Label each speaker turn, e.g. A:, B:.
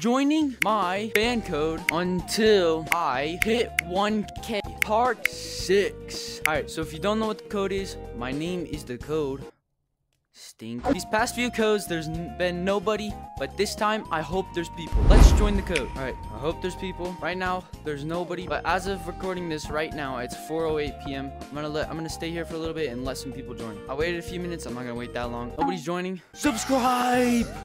A: joining my fan code until I hit 1K. Part 6. Alright, so if you don't know what the code is, my name is the code. Stink. These past few codes, there's been nobody, but this time, I hope there's people. Let's join the code. Alright, I hope there's people. Right now, there's nobody, but as of recording this right now, it's 4:08 p.m. I'm gonna stay here for a little bit and let some people join. I waited a few minutes. I'm not gonna wait that long. Nobody's joining. Subscribe!